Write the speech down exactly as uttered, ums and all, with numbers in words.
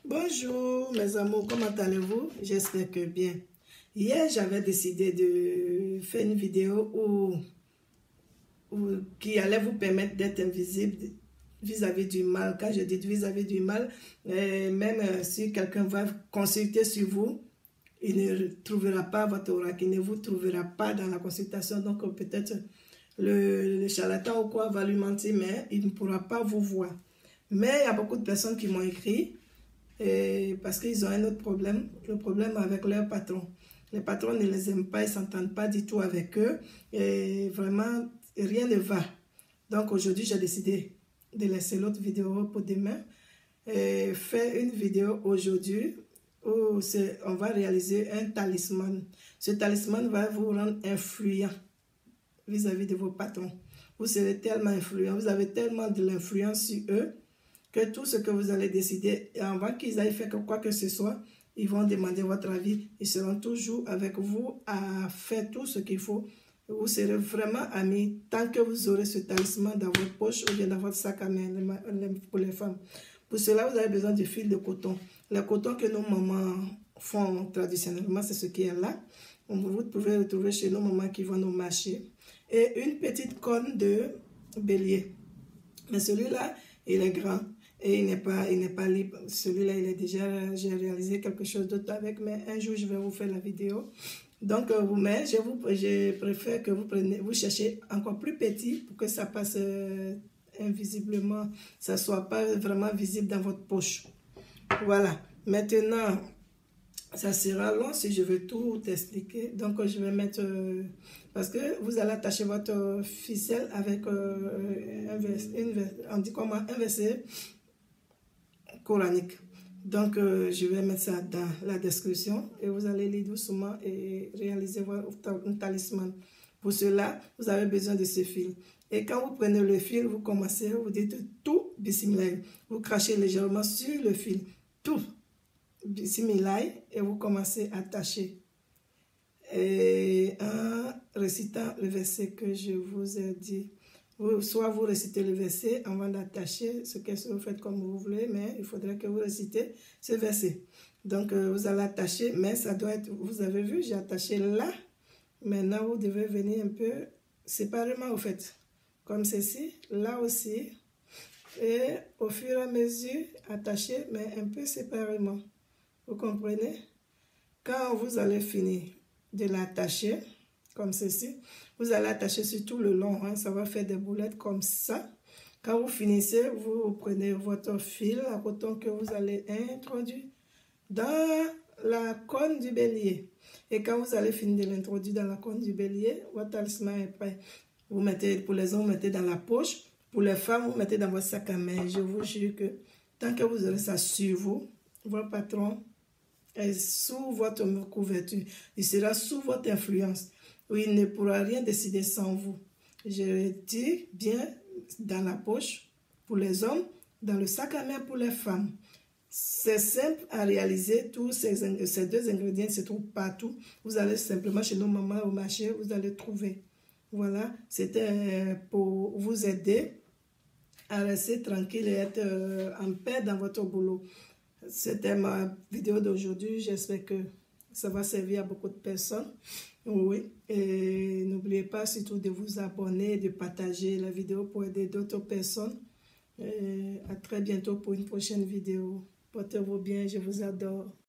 Bonjour mes amours, comment allez-vous? J'espère que bien. Hier, j'avais décidé de faire une vidéo où, où- qui allait vous permettre d'être invisible vis-à-vis du mal. Quand je dis vis-à-vis du mal, euh, même euh, si quelqu'un va consulter sur vous, il ne trouvera pas votre oracle, il ne vous trouvera pas dans la consultation. Donc euh, peut-être le, le charlatan ou quoi va lui mentir, mais il ne pourra pas vous voir. Mais il y a beaucoup de personnes qui m'ont écrit et parce qu'ils ont un autre problème, le problème avec leur patron. Les patrons ne les aiment pas, ils ne s'entendent pas du tout avec eux et vraiment rien ne va. Donc aujourd'hui, j'ai décidé de laisser l'autre vidéo pour demain et faire une vidéo aujourd'hui où on va réaliser un talisman. Ce talisman va vous rendre influent vis-à-vis de vos patrons. Vous serez tellement influent, vous avez tellement de l'influence sur eux que tout ce que vous allez décider, avant qu'ils aillent faire quoi que ce soit, ils vont demander votre avis. Ils seront toujours avec vous à faire tout ce qu'il faut. Vous serez vraiment amis tant que vous aurez ce talisman dans votre poche ou bien dans votre sac à main pour les femmes. Pour cela, vous avez besoin de fil de coton. Le coton que nos mamans font traditionnellement, c'est ce qui est là. Vous pouvez retrouver chez nos mamans qui vont au marché. Et une petite corne de bélier. Mais celui-là, il est grand. Et il n'est pas, il n'est pas libre. Celui-là, il est déjà, j'ai réalisé quelque chose d'autre avec, mais un jour, je vais vous faire la vidéo. Donc, vous, mais je, vous, je préfère que vous preniez, vous cherchez encore plus petit pour que ça passe euh, invisiblement, ça ne soit pas vraiment visible dans votre poche. Voilà. Maintenant, ça sera long si je veux tout expliquer. Donc, je vais mettre... Euh, parce que vous allez attacher votre ficelle avec euh, un verset, une, on dit comment, un verset coranique. Donc, euh, je vais mettre ça dans la description et vous allez lire doucement et réaliser votre talisman. Pour cela, vous avez besoin de ce fil. Et quand vous prenez le fil, vous commencez, vous dites tout Bismillah. Vous crachez légèrement sur le fil. Tout Bismillah et vous commencez à attacher. Et en récitant le verset que je vous ai dit. Vous, soit vous récitez le verset avant d'attacher, ce que vous faites comme vous voulez, mais il faudrait que vous récitez ce verset. Donc, euh, vous allez attacher, mais ça doit être, vous avez vu, j'ai attaché là. Maintenant, vous devez venir un peu séparément, au fait, comme ceci, là aussi. Et au fur et à mesure, attacher, mais un peu séparément. Vous comprenez? Quand vous allez finir de l'attacher, comme ceci, vous allez attacher sur tout le long, hein, ça va faire des boulettes comme ça. Quand vous finissez, vous prenez votre fil à coton que vous allez introduire dans la corne du bélier. Et quand vous allez finir de l'introduire dans la corne du bélier, votre talisman est prêt. Vous mettez, pour les hommes, vous mettez dans la poche. Pour les femmes, vous mettez dans votre sac à main. Je vous jure que tant que vous aurez ça sur vous, votre patron est sous votre couverture. Il sera sous votre influence. Où il ne pourra rien décider sans vous. Je dis bien dans la poche pour les hommes, dans le sac à main pour les femmes. C'est simple à réaliser. Tous ces, ces deux ingrédients se trouvent partout. Vous allez simplement chez nos mamans au marché, vous allez trouver. Voilà, c'était pour vous aider à rester tranquille et être en paix dans votre boulot. C'était ma vidéo d'aujourd'hui. J'espère que ça va servir à beaucoup de personnes. Oui, et n'oubliez pas surtout de vous abonner, de partager la vidéo pour aider d'autres personnes. Et à très bientôt pour une prochaine vidéo. Portez-vous bien, je vous adore.